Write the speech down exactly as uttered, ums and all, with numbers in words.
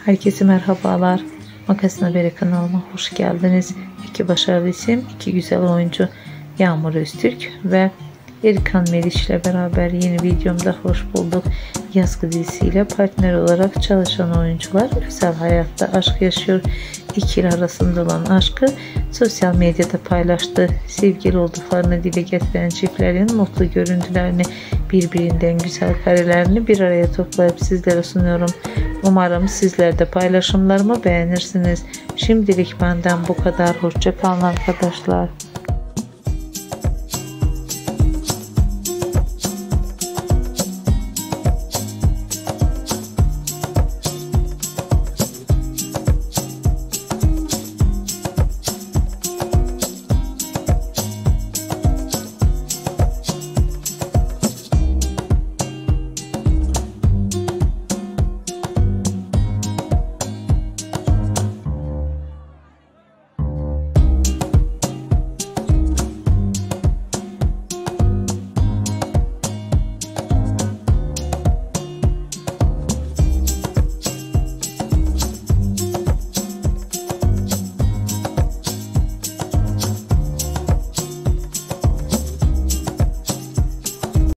Herkese merhabalar. Magasin Haberi kanalıma hoş geldiniz. İki başarılı isim, iki güzel oyuncu Yağmur Öztürk ve Erkan Meriç ile beraber yeni videomda hoş bulduk. Yazgı dizisiyle partner olarak çalışan oyuncular özel hayatta aşk yaşıyor. İkili arasında olan aşkı sosyal medyada paylaştı. Sevgili olduklarını dile getiren çiftlerin mutlu görüntülerini, birbirinden güzel karelerini bir araya toplayıp sizlere sunuyorum. Umarım sizler de paylaşımlarımı beğenirsiniz. Şimdilik benden bu kadar. Hoşça kalın arkadaşlar.